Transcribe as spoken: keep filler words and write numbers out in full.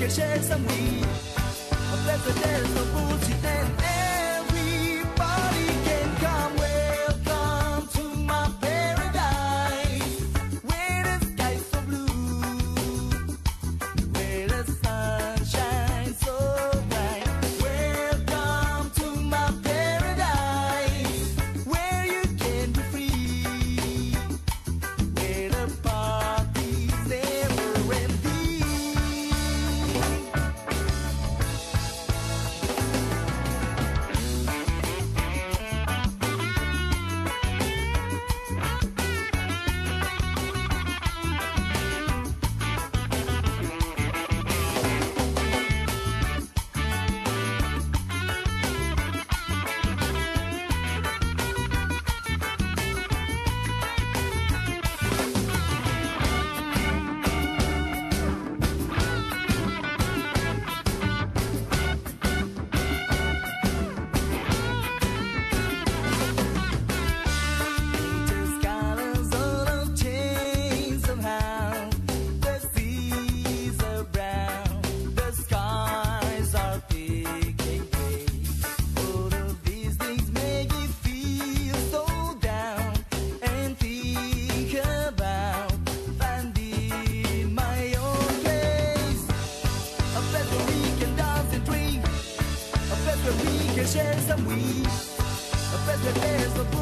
can share some weed. A place where there's no bullshit and everybody can come. Welcome to my paradise, where the sky's so blue, where the sun shines so bright. Welcome to my paradise, where you can be free, where the party's never empty. Nature's colors all have changed somehow. The seas are brown, the skies are thick and gray. All of these things make me feel so down and think about finding my own place. A place where we can dance and drink, a place where we can share some weed, a place where there's no